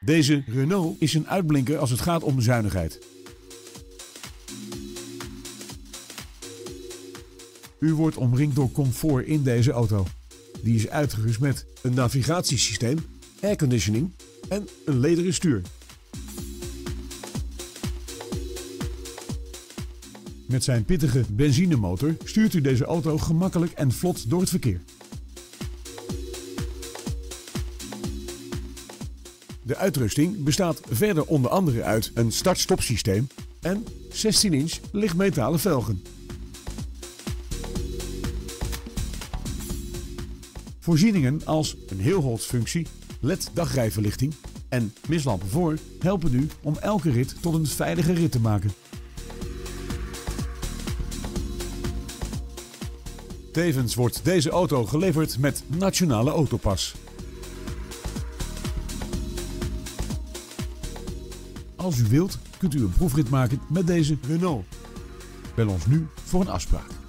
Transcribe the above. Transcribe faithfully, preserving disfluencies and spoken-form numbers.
Deze Renault is een uitblinker als het gaat om zuinigheid. U wordt omringd door comfort in deze auto. Die is uitgerust met een navigatiesysteem, airconditioning en een lederen stuur. Met zijn pittige benzinemotor stuurt u deze auto gemakkelijk en vlot door het verkeer. De uitrusting bestaat verder onder andere uit een start-stop systeem en zestien inch lichtmetalen velgen. Voorzieningen als een heelholtsfunctie, L E D dagrijverlichting en mislampen voor helpen u om elke rit tot een veilige rit te maken. Tevens wordt deze auto geleverd met Nationale Autopas. Als u wilt, kunt u een proefrit maken met deze Renault. Bel ons nu voor een afspraak.